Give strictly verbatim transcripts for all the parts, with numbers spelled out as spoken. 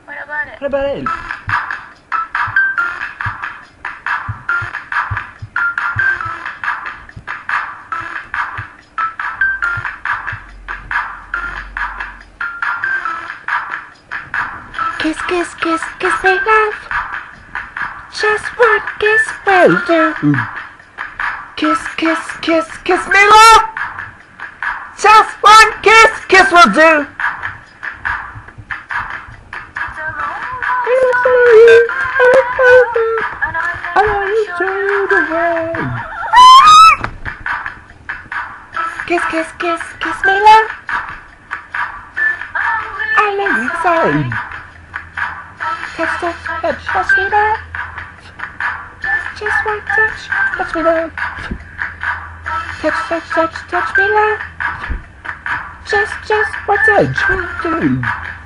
What about it? What about it? Kiss, kiss, kiss, kiss me love. Just one kiss will do. Kiss, kiss, kiss, kiss me love. Just one kiss, kiss will do. I want you to the way. Kiss, kiss, kiss, kiss me love. I love you inside. Touch, touch, touch, touch me love. Just one touch, touch me love. Touch, touch, touch, touch me love. Just, just one touch will do.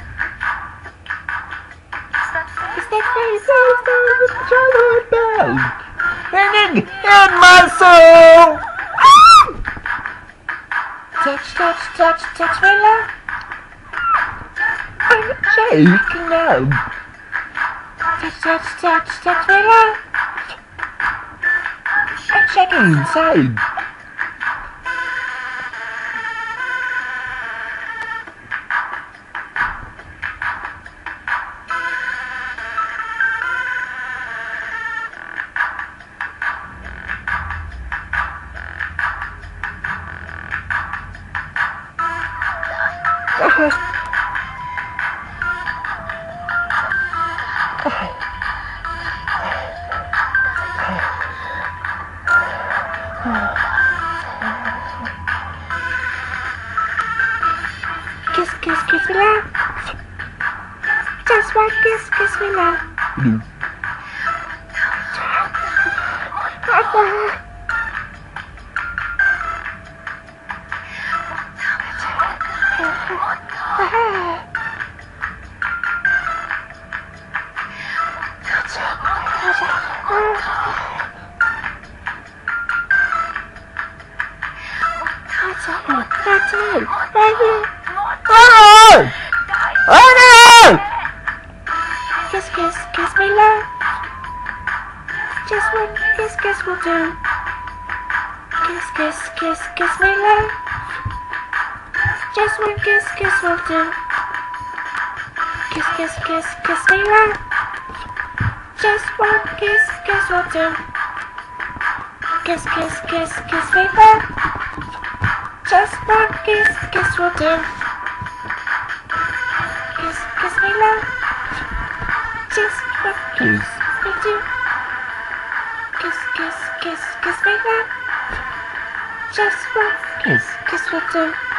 Is that very, very, very childhood bell ringing in my soul? Touch, touch, touch, touch me love. I'm shaking now. Touch, touch, touch, touch me love. I'm shaking inside. Kiss, kiss, kiss me love. Just one kiss, kiss me love. Mm. That's it. That's it. Oh! Oh no! Kiss, kiss, kiss me love. Just one kiss, kiss will do. Kiss, kiss, kiss, kiss me love. Just one kiss, kiss will do. Kiss, kiss, kiss, kiss me love. Just one kiss, kiss will do. Kiss, kiss, kiss, kiss me love. Just one kiss, kiss will do. Kiss, kiss me love. Just one kiss will do. Kiss, kiss, kiss, kiss me love. Just one kiss, kiss will do.